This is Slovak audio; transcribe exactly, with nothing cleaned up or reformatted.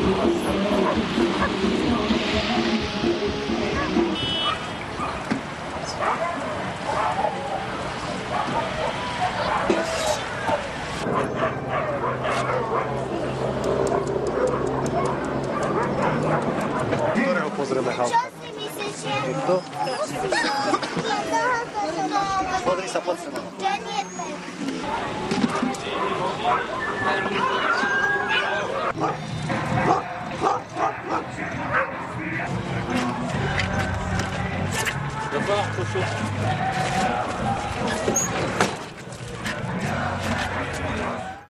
Ktorého pozrieme halka? Čo si myslíte? Kto? Tohoto Pozri sa pod sebou. Čo nie ten? D'abord, faut chaud.